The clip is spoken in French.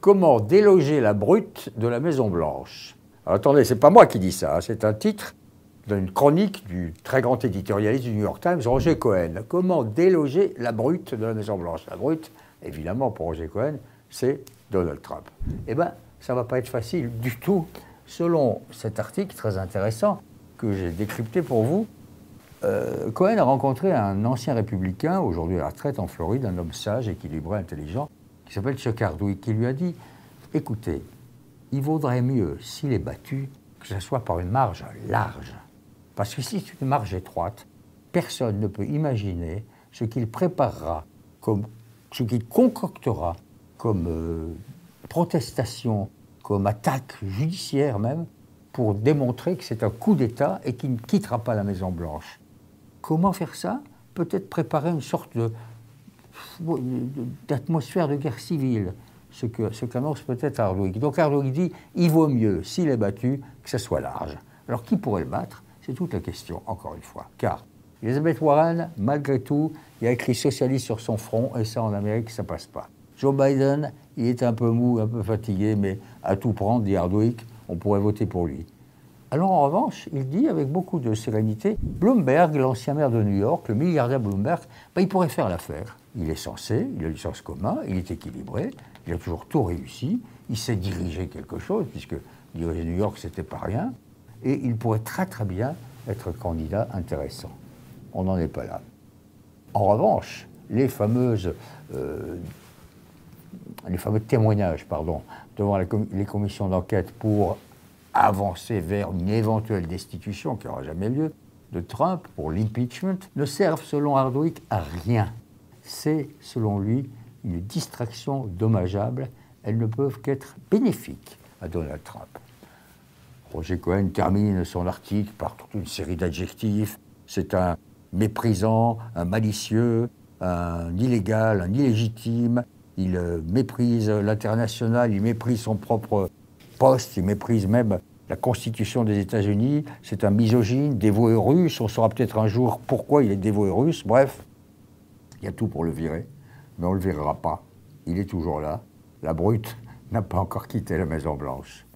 Comment déloger la brute de la Maison-Blanche. Alors attendez, c'est pas moi qui dis ça, hein, c'est un titre d'une chronique du très grand éditorialiste du New York Times, Roger Cohen. Comment déloger la brute de la Maison-Blanche. La brute, évidemment, pour Roger Cohen, c'est Donald Trump. Eh bien, ça ne va pas être facile du tout. Selon cet article très intéressant que j'ai décrypté pour vous, Cohen a rencontré un ancien républicain, aujourd'hui à la retraite en Floride, un homme sage, équilibré, intelligent, qui s'appelle Chuck Hardwick, qui lui a dit « Écoutez, il vaudrait mieux, s'il est battu, que ce soit par une marge large. Parce que si c'est une marge étroite, personne ne peut imaginer ce qu'il préparera, ce qu'il concoctera comme protestation, comme attaque judiciaire même, pour démontrer que c'est un coup d'État et qu'il ne quittera pas la Maison-Blanche. Comment faire ça? Peut-être préparer une sorte d'atmosphère de guerre civile, ce qu'annonce peut-être Hardwick. Donc Hardwick dit, il vaut mieux, s'il est battu, que ça soit large. Alors qui pourrait le battre? C'est toute la question, encore une fois. Car Elizabeth Warren, malgré tout, il a écrit socialiste sur son front, et ça en Amérique, ça passe pas. Joe Biden, il est un peu mou, un peu fatigué, mais à tout prendre, dit Hardwick, on pourrait voter pour lui. Alors en revanche, il dit avec beaucoup de sérénité, Bloomberg, l'ancien maire de New York, le milliardaire Bloomberg, il pourrait faire l'affaire. Il est censé, il a du sens commun, il est équilibré, il a toujours tout réussi, il sait diriger quelque chose, puisque diriger New York, c'était pas rien, et il pourrait très très bien être candidat intéressant. On n'en est pas là. En revanche, les fameux témoignages devant les commissions d'enquête pour avancer vers une éventuelle destitution qui n'aura jamais lieu de Trump pour l'impeachment ne servent selon Hardwick à rien. C'est selon lui une distraction dommageable. Elles ne peuvent qu'être bénéfiques à Donald Trump. Roger Cohen termine son article par toute une série d'adjectifs. C'est un méprisant, un malicieux, un illégal, un illégitime. Il méprise l'international, il méprise son propre poste, il méprise même la Constitution des États-Unis. C'est un misogyne, dévoué russe. On saura peut-être un jour pourquoi il est dévoué russe. Bref, il y a tout pour le virer, mais on ne le virera pas. Il est toujours là. La brute n'a pas encore quitté la Maison-Blanche.